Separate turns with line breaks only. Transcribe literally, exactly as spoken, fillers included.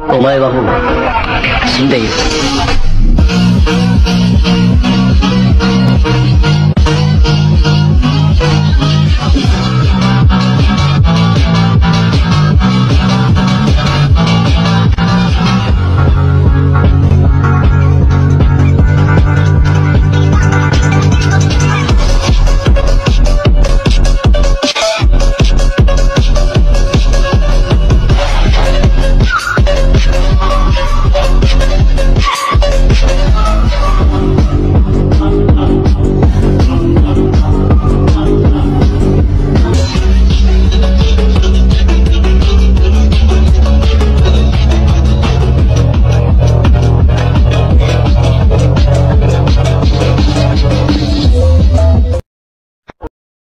お前はもう死んでいる。